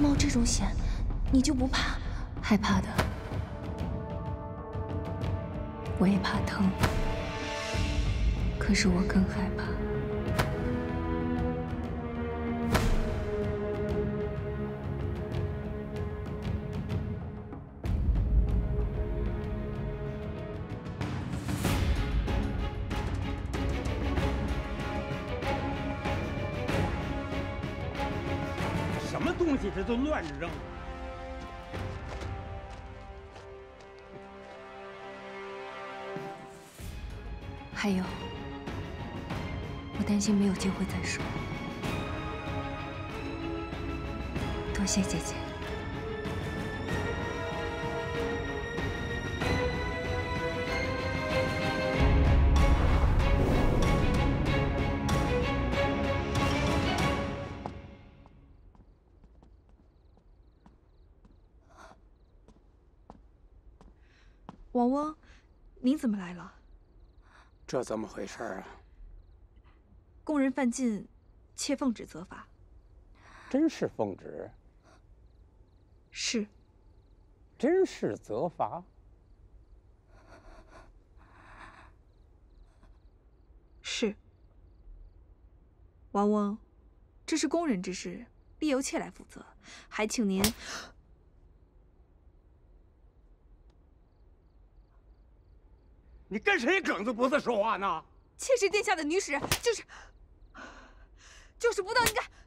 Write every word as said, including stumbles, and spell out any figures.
冒这种险，你就不怕？害怕的，我也怕疼，可是我更害怕。 什么东西这都乱扔。 还有，我担心没有机会再说。多谢姐姐。 王翁，您怎么来了？ 这怎么回事啊？ 宫人犯禁，妾奉旨责罚。 真是奉旨？ 是。 真是责罚？ 是。王翁，这是宫人之事，必由妾来负责，还请您。 你跟谁梗子脖子说话呢？ 妾是殿下的女使，就是，就是不到应该。